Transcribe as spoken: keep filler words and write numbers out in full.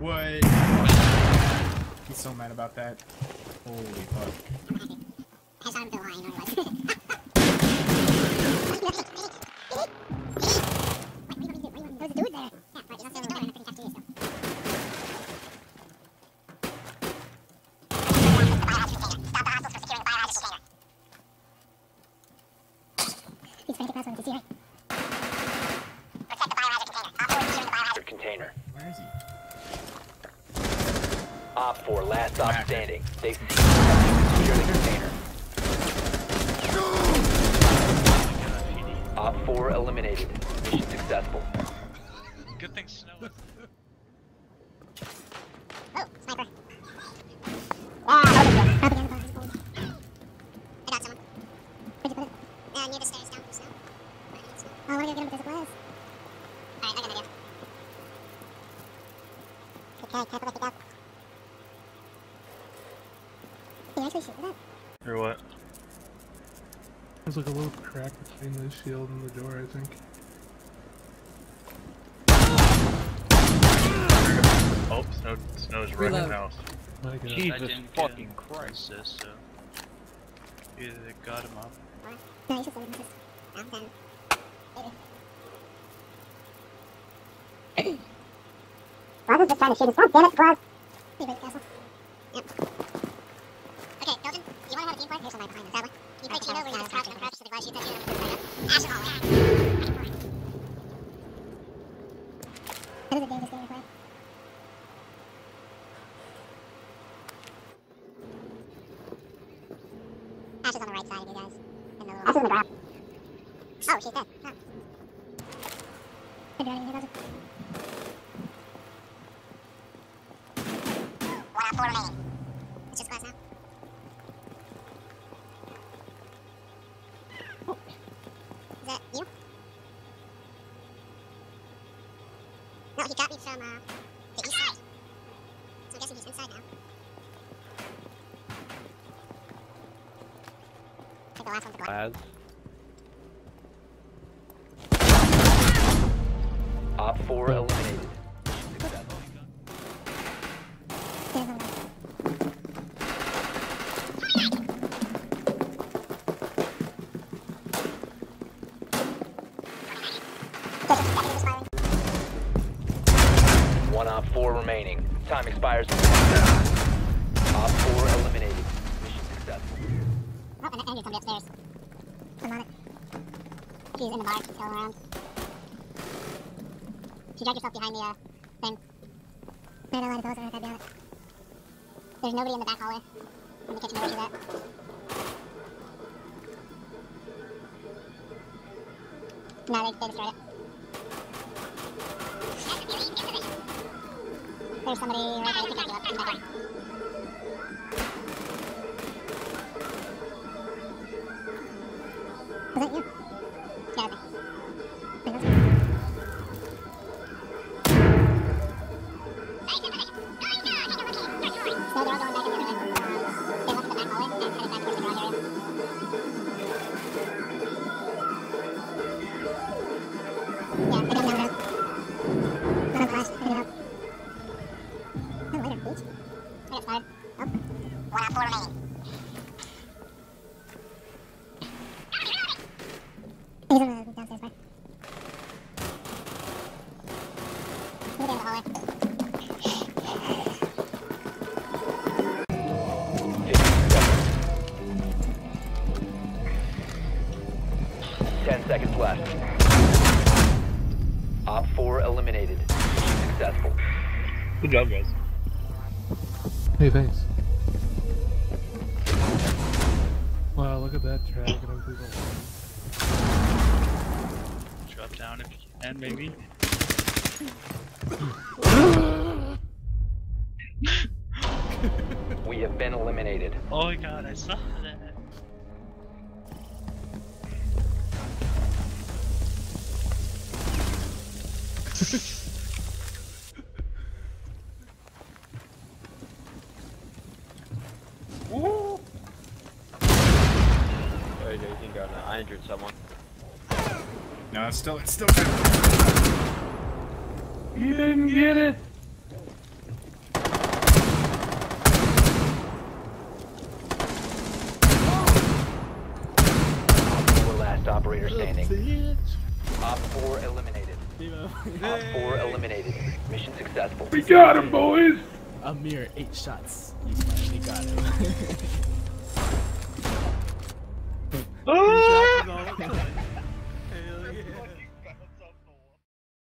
What? He's so mad about that. Holy fuck. I saw him go high, you know what it was. There's a dude there. Yeah, right, you're not still there. I'm not still. Stop the hostiles from securing the biohazard container. He's trying to pass one to see, right? Protect the biohazard container. Op four is securing the biohazard container. Where is he? Op four, last stop standing. They've seized and secure the container. Op four eliminated. Mission successful. Good thing snow is Oh, sniper. Ah, up again. Up again. I got someone. Where'd you put it? Uh, near the stairs down from snow. Oh, I wanna go get him because of glass. Alright, I got an idea. Okay, careful if you go. Can you actually shoot that? or what? There's like a little crack between the shield and the door, I think. Oh, snow, snow's right in the house. My God. Jesus fucking Christ, sis, so either they got him up. No, you should send him. I'm done. Roger's just trying to shoot his phone. Damn it, Roger. Hey, wait, castle. Yep. Okay, Belgian, you wanna have a team fight? Here's somebody behind us. That way. You play team over, you just crouch, don't crouch, so the guy shoots at you and then you Ash is all right. That is a dangerous game to play. Ash is on the right side of you guys. In the little... Ash is in the ground. Oh, she's dead. Huh. Could be running here, Belgian. One out, four remaining. It's just glass now. Oh. Is that you? No, he got me from uh, the east side. So I'm guessing he's inside now. I think the last one's a glass. Op four eliminated. Successful. There's no One op four remaining. Time expires. Op four eliminated. Mission successful. Oh, and Andrew's coming upstairs. I'm on it. She's in the bar, she's going around. She dragged herself behind the, uh, thing. I don't know why the doors are, I'd be on it. There's nobody in the back hallway. In the kitchen where she's at. No, they, they destroyed it. There's somebody right there, you can back you up, in the back room. Was that you? Yeah, okay. Wait, that's you. So they're all going back in the other way. They left the back hallway and headed back towards the garage area. Yeah, they're going down there. Not on flash, they're up. Oh, later, beach. I got fired. Oh. One out, four remaining. He's in the downstairs bar. He's in the hallway. Ten seconds left. Op four eliminated. Successful. Good job, guys. Hey, thanks. Wow, look at that dragging him through the wall. Drop down if you can, maybe. We have been eliminated. Oh my god, I saw that. Woo! Sorry, I think I injured someone. No, it's still, it's still good. You didn't get it! operator standing. Bitch. Op four eliminated. Op four eliminated. Mission successful. We got him, boys! A mere eight shots. You finally got him.